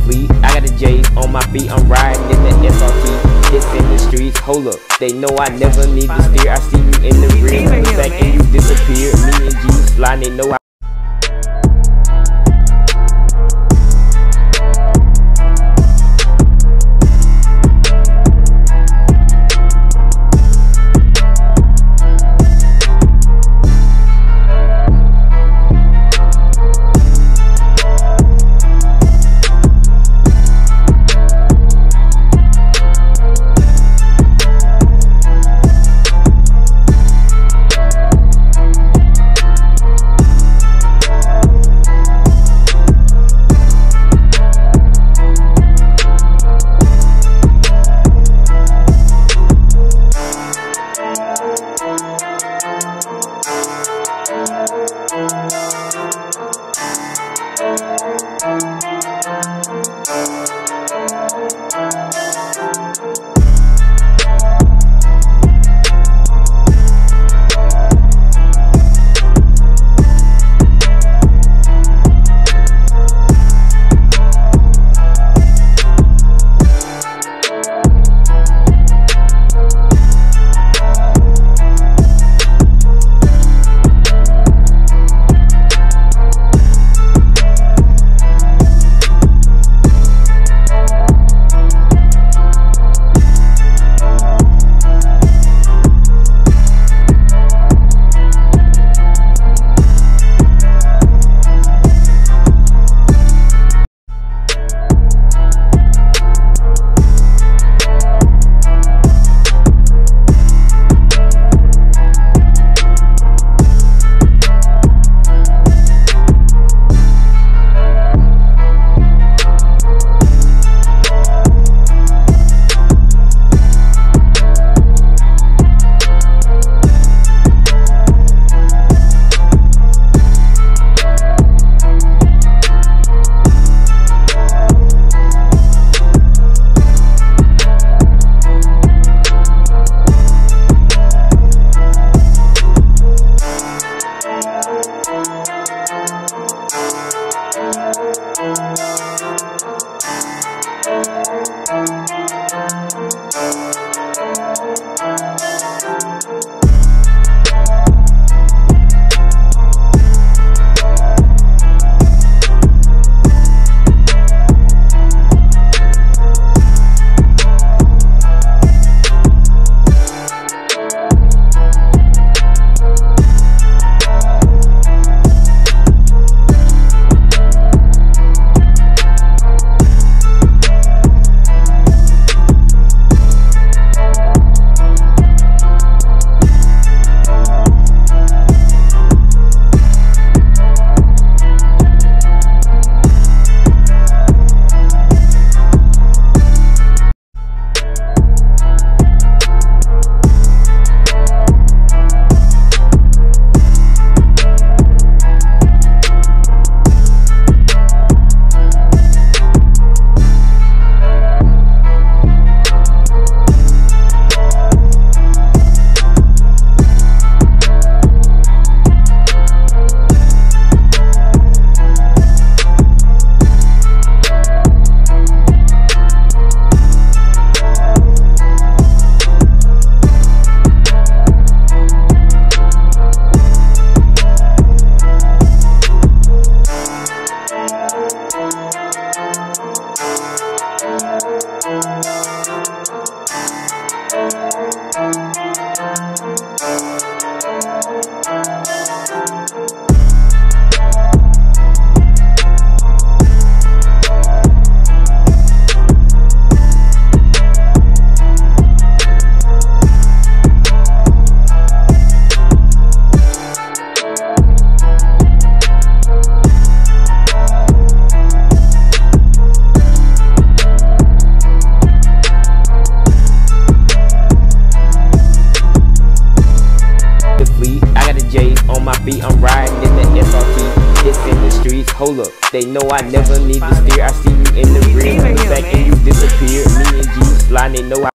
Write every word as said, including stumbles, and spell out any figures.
fleet. I got a J on my feet, I'm riding in the F R T. Hits in the streets, hold up, they know I never need to steer. I see you in the rear, in the back and you disappear. Me and G slide, they know I feet, I'm riding in the F R T. Hits in the streets, hold up, they know I never need to steer. I see you in the rear, in the back and you disappear. Me and G slide, they know I